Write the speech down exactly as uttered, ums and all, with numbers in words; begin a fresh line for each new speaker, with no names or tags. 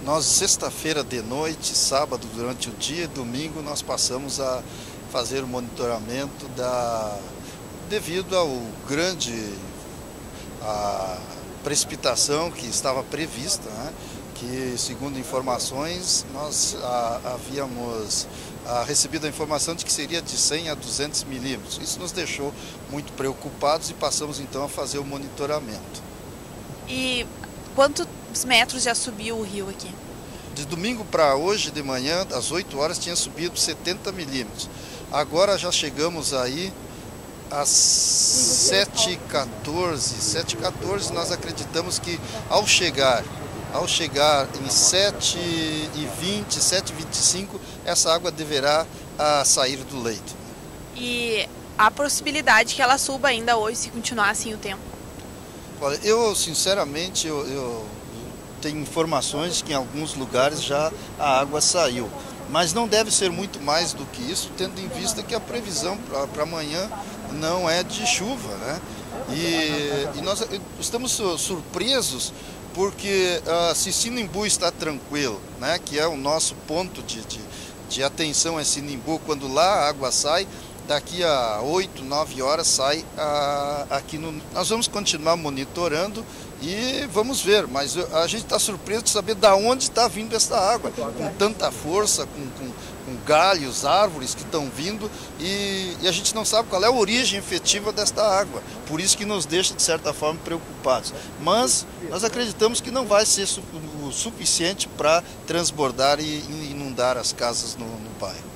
Nós, sexta-feira de noite, sábado durante o dia e domingo, nós passamos a fazer o monitoramento da... devido ao grande a precipitação que estava prevista, né? Que, segundo informações, nós a, havíamos a, recebido a informação de que seria de cem a duzentos milímetros. Isso nos deixou muito preocupados e passamos então a fazer o monitoramento.
E quantos metros já subiu o rio aqui?
De domingo para hoje de manhã, às oito horas, tinha subido setenta milímetros. Agora já chegamos aí às sete e quatorze. sete e quatorze nós acreditamos que ao chegar, ao chegar em sete e vinte, sete e vinte e cinco, essa água deverá a, sair do leito.
E há possibilidade que ela suba ainda hoje se continuar assim o tempo?
Olha, eu sinceramente eu, eu tenho informações que em alguns lugares já a água saiu. Mas não deve ser muito mais do que isso, tendo em vista que a previsão para amanhã não é de chuva, né? E, e nós estamos surpresos porque uh, se Sinimbu está tranquilo, né? Que é o nosso ponto de, de, de atenção é Sinimbu, quando lá a água sai, daqui a oito, nove horas sai a, aqui no... Nós vamos continuar monitorando e vamos ver, mas a gente está surpreso de saber de onde está vindo essa água, com tanta força, com, com, com galhos, árvores que estão vindo e, e a gente não sabe qual é a origem efetiva desta água, por isso que nos deixa de certa forma preocupados. Mas nós acreditamos que não vai ser o suficiente para transbordar e inundar as casas no, no bairro.